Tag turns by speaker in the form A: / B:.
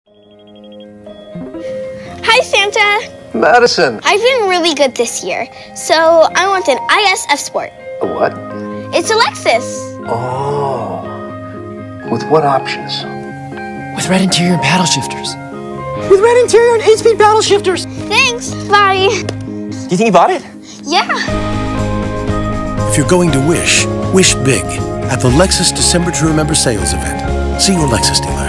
A: Hi, Santa.
B: Madison.
A: I've been really good this year, so I want an ISF sport.
B: A what?
A: It's a LEXUS.
B: Oh. With what options?
C: With red interior and paddle shifters. With red interior and 8-speed paddle shifters.
A: Thanks. Bye.
C: Do you think you bought it?
A: Yeah.
D: If you're going to wish big at the Lexus December to Remember sales event. See your Lexus dealer.